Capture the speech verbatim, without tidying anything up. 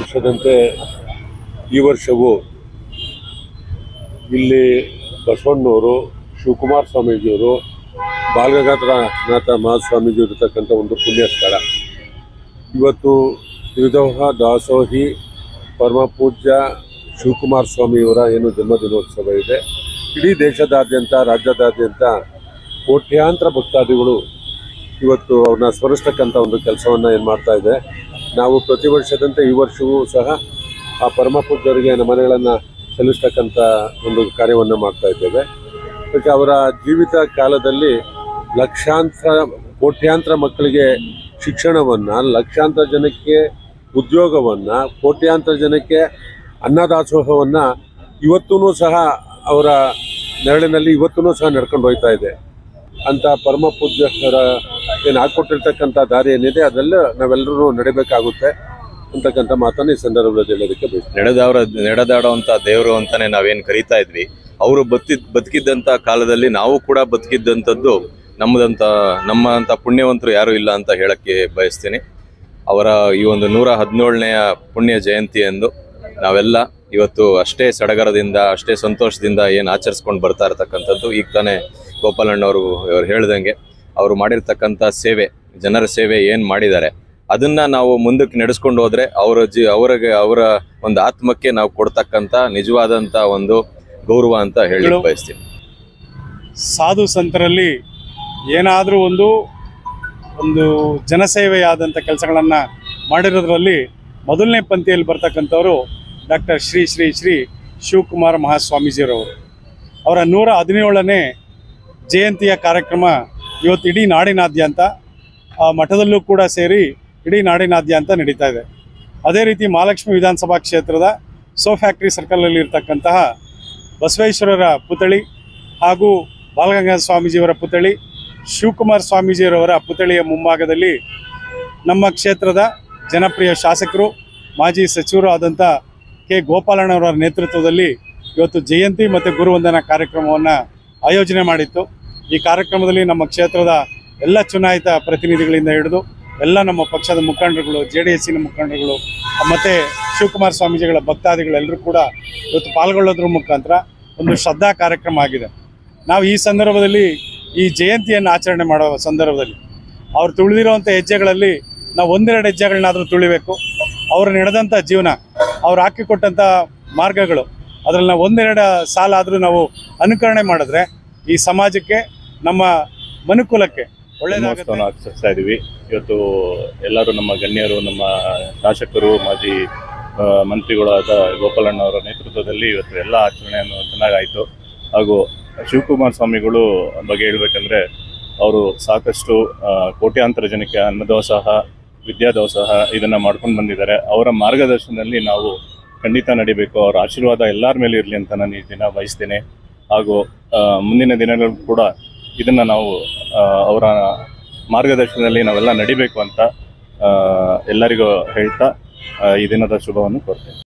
ವರ್ಷದಂತೆ ಈ ವರ್ಷವೂ ಇಲ್ಲಿ ಬಸವಣ್ಣವರು, ಶಿವಕುಮಾರ ಸ್ವಾಮೀಜಿಯವರು, ಬಾಲಗಂಗಾಧರನಾಥ ಮಹಾಸ್ವಾಮೀಜಿ ಇರತಕ್ಕಂಥ ಒಂದು ಪುಣ್ಯ ಸ್ಥಳ. ಇವತ್ತು ತ್ರಿವಿಧ ದಾಸೋಹಿ ಪರಮ ಪೂಜ್ಯ ಶಿವಕುಮಾರ ಸ್ವಾಮಿಯವರ ಏನು ಜನ್ಮದಿನೋತ್ಸವ ಇದೆ. ಇಡೀ ದೇಶದಾದ್ಯಂತ, ರಾಜ್ಯದಾದ್ಯಂತ ಕೋಟ್ಯಾಂತರ ಭಕ್ತಾದಿಗಳು ಇವತ್ತು ಅವ್ರನ್ನ ಸ್ಮರಿಸ್ತಕ್ಕಂಥ ಒಂದು ಕೆಲಸವನ್ನು ಏನು ಮಾಡ್ತಾ ಇದೆ. ನಾವು ಪ್ರತಿ ವರ್ಷದಂತೆ ಈ ವರ್ಷವೂ ಸಹ ಆ ಪರಮ ಪೂಜ್ಯರಿಗೆ ನಮನಗಳನ್ನು ಸಲ್ಲಿಸ್ತಕ್ಕಂಥ ಒಂದು ಕಾರ್ಯವನ್ನು ಮಾಡ್ತಾ ಇದ್ದೇವೆ. ಅದಕ್ಕೆ ಅವರ ಜೀವಿತ ಕಾಲದಲ್ಲಿ ಲಕ್ಷಾಂತರ ಕೋಟ್ಯಾಂತರ ಮಕ್ಕಳಿಗೆ ಶಿಕ್ಷಣವನ್ನು, ಲಕ್ಷಾಂತರ ಜನಕ್ಕೆ ಉದ್ಯೋಗವನ್ನು, ಕೋಟ್ಯಾಂತರ ಜನಕ್ಕೆ ಅನ್ನದಾಸೋಹವನ್ನು ಇವತ್ತೂ ಸಹ ಅವರ ನೆರಳಿನಲ್ಲಿ ಇವತ್ತೂ ಸಹ ನಡ್ಕೊಂಡು ಹೋಗ್ತಾ ಇದೆ. ಅಂತ ಪರಮ ಪೂಜ್ಯರ ಏನು ಹಾಕ್ಕೊಟ್ಟಿರ್ತಕ್ಕಂಥ ದಾರಿ ಏನಿದೆ ಅದೆಲ್ಲ ನಾವೆಲ್ಲರೂ ನಡಿಬೇಕಾಗುತ್ತೆ ಅಂತಕ್ಕಂಥ ಮಾತನ್ನು ಈ ಸಂದರ್ಭದಲ್ಲಿ ಹೇಳೋದಕ್ಕೆ ಬಯಸ್ತೀನಿ. ನಡೆದವರ ನಡೆದಾಡುವಂಥ ದೇವರು ಅಂತಾನೆ ನಾವೇನು ಕರೀತಾ ಇದ್ವಿ, ಅವರು ಬದುಕಿದ್ ಬದುಕಿದ್ದಂಥ ಕಾಲದಲ್ಲಿ ನಾವು ಕೂಡ ಬದುಕಿದ್ದಂಥದ್ದು ನಮ್ಮದಂಥ ನಮ್ಮಂಥ ಪುಣ್ಯವಂತರು ಯಾರೂ ಇಲ್ಲ ಅಂತ ಹೇಳಕ್ಕೆ ಬಯಸ್ತೀನಿ. ಅವರ ಈ ಒಂದು ನೂರ ಹದಿನೇಳನೆಯ ಪುಣ್ಯ ಜಯಂತಿ ಎಂದು ನಾವೆಲ್ಲ ಇವತ್ತು ಅಷ್ಟೇ ಸಡಗರದಿಂದ, ಅಷ್ಟೇ ಸಂತೋಷದಿಂದ ಏನು ಆಚರಿಸ್ಕೊಂಡು ಬರ್ತಾ ಇರತಕ್ಕಂಥದ್ದು. ಈಗ ತಾನೇ ಗೋಪಾಲಣ್ಣವರು ಅವ್ರು ಹೇಳ್ದಂಗೆ ಅವರು ಮಾಡಿರ್ತಕ್ಕಂಥ ಸೇವೆ, ಜನರ ಸೇವೆ ಏನು ಮಾಡಿದ್ದಾರೆ ಅದನ್ನು ನಾವು ಮುಂದಕ್ಕೆ ನಡೆಸ್ಕೊಂಡು ಹೋದರೆ ಅವರ ಜಿ ಅವರಿಗೆ ಅವರ ಒಂದು ಆತ್ಮಕ್ಕೆ ನಾವು ಕೊಡ್ತಕ್ಕಂಥ ನಿಜವಾದಂಥ ಒಂದು ಗೌರವ ಅಂತ ಹೇಳಿ ಬಯಸ್ತೀನಿ. ಸಾಧು ಸಂತರಲ್ಲಿ ಏನಾದರೂ ಒಂದು ಒಂದು ಜನಸೇವೆಯಾದಂಥ ಕೆಲಸಗಳನ್ನು ಮಾಡಿರೋದ್ರಲ್ಲಿ ಮೊದಲನೇ ಪಂಕ್ತಿಯಲ್ಲಿ ಬರ್ತಕ್ಕಂಥವರು ಡಾಕ್ಟರ್ ಶ್ರೀ ಶ್ರೀ ಶ್ರೀ ಶಿವಕುಮಾರ ಮಹಾಸ್ವಾಮೀಜಿಯರವರು. ಅವರ ನೂರ ಹದಿನೇಳನೇ ಜಯಂತಿಯ ಕಾರ್ಯಕ್ರಮ ಇವತ್ತು ಇಡೀ ನಾಡಿನಾದ್ಯಂತ, ಆ ಮಠದಲ್ಲೂ ಕೂಡ ಸೇರಿ ಇಡೀ ನಾಡಿನಾದ್ಯಂತ ನಡೀತಾ ಇದೆ. ಅದೇ ರೀತಿ ಮಹಾಲಕ್ಷ್ಮಿ ವಿಧಾನಸಭಾ ಕ್ಷೇತ್ರದ ಸೋ ಫ್ಯಾಕ್ಟ್ರಿ ಸರ್ಕಲಲ್ಲಿ ಇರ್ತಕ್ಕಂತಹ ಬಸವೇಶ್ವರರ ಪುತ್ಥಳಿ ಹಾಗೂ ಬಾಲಗಂಗಾಧರ ಸ್ವಾಮೀಜಿಯವರ ಪುತ್ಥಳಿ, ಶಿವಕುಮಾರ ಸ್ವಾಮೀಜಿಯವರ ಪುತ್ಥಳಿಯ ಮುಂಭಾಗದಲ್ಲಿ ನಮ್ಮ ಕ್ಷೇತ್ರದ ಜನಪ್ರಿಯ ಶಾಸಕರು, ಮಾಜಿ ಸಚಿವರು ಆದಂಥ ಕೆ ಗೋಪಾಲಣ್ಣವರ ನೇತೃತ್ವದಲ್ಲಿ ಇವತ್ತು ಜಯಂತಿ ಮತ್ತು ಗುರುವಂದನಾ ಕಾರ್ಯಕ್ರಮವನ್ನು ಆಯೋಜನೆ ಮಾಡಿತ್ತು. ಈ ಕಾರ್ಯಕ್ರಮದಲ್ಲಿ ನಮ್ಮ ಕ್ಷೇತ್ರದ ಎಲ್ಲ ಚುನಾಯಿತ ಪ್ರತಿನಿಧಿಗಳಿಂದ ಹಿಡಿದು ಎಲ್ಲ ನಮ್ಮ ಪಕ್ಷದ ಮುಖಂಡರುಗಳು, ಜೆ ಡಿ ಎಸ್ಸಿನ ಮುಖಂಡರುಗಳು ಮತ್ತು ಶಿವಕುಮಾರ ಸ್ವಾಮೀಜಿಗಳ ಭಕ್ತಾದಿಗಳೆಲ್ಲರೂ ಕೂಡ ಇವತ್ತು ಪಾಲ್ಗೊಳ್ಳೋದ್ರ ಮುಖಾಂತರ ಒಂದು ಶ್ರದ್ಧಾ ಕಾರ್ಯಕ್ರಮ ಆಗಿದೆ. ನಾವು ಈ ಸಂದರ್ಭದಲ್ಲಿ ಈ ಜಯಂತಿಯನ್ನು ಆಚರಣೆ ಮಾಡೋ ಸಂದರ್ಭದಲ್ಲಿ ಅವ್ರು ತುಳಿದಿರುವಂಥ ಹೆಜ್ಜೆಗಳಲ್ಲಿ ನಾವು ಒಂದೆರಡು ಹೆಜ್ಜೆಗಳನ್ನಾದರೂ ತುಳಿಬೇಕು. ಅವರು ನಡೆದಂಥ ಜೀವನ, ಅವ್ರು ಹಾಕಿಕೊಟ್ಟಂಥ ಮಾರ್ಗಗಳು, ಅದರಲ್ಲಿ ನಾವು ಒಂದೆರಡು ಸಾಲ ಆದರೂ ನಾವು ಅನುಕರಣೆ ಮಾಡಿದ್ರೆ ಈ ಸಮಾಜಕ್ಕೆ, ನಮ್ಮ ಮನುಕುಲಕ್ಕೆ ಒಳ್ಳೆಯದಾಗುತ್ತೆ. ಆಚರಿಸ್ತಾ ಇದ್ದೀವಿ. ಇವತ್ತು ಎಲ್ಲರೂ ನಮ್ಮ ಗಣ್ಯರು, ನಮ್ಮ ಶಾಸಕರು, ಮಾಜಿ ಮಂತ್ರಿಗಳಾದ ಗೋಪಾಲಣ್ಣವರ ನೇತೃತ್ವದಲ್ಲಿ ಇವತ್ತು ಎಲ್ಲ ಆಚರಣೆಯನ್ನು ಚೆನ್ನಾಗಾಯಿತು. ಹಾಗೂ ಶಿವಕುಮಾರ ಸ್ವಾಮಿಗಳು ಬಗ್ಗೆ ಹೇಳಬೇಕಂದ್ರೆ ಅವರು ಸಾಕಷ್ಟು ಕೋಟ್ಯಾಂತರ ಜನಕ್ಕೆ ಅನ್ನದಾಸೋಹ, ವಿದ್ಯಾದಾಸೋಹ ಇದನ್ನು ಮಾಡ್ಕೊಂಡು ಬಂದಿದ್ದಾರೆ. ಅವರ ಮಾರ್ಗದರ್ಶನದಲ್ಲಿ ನಾವು ಖಂಡಿತ ನಡಿಬೇಕು. ಅವರ ಆಶೀರ್ವಾದ ಎಲ್ಲರ ಮೇಲೆ ಇರಲಿ ಅಂತ ನಾನು ಈ ದಿನ ಬಯಸ್ತೇನೆ. ಹಾಗೂ ಮುಂದಿನ ದಿನಗಳು ಕೂಡ ಇದನ್ನು ನಾವು ಅವರ ಮಾರ್ಗದರ್ಶನದಲ್ಲಿ ನಾವೆಲ್ಲ ನಡಿಬೇಕು ಅಂತ ಎಲ್ಲರಿಗೂ ಹೇಳ್ತಾ ಈ ದಿನದ ಶುಭವನ್ನು ಕೋರ್ತೇನೆ.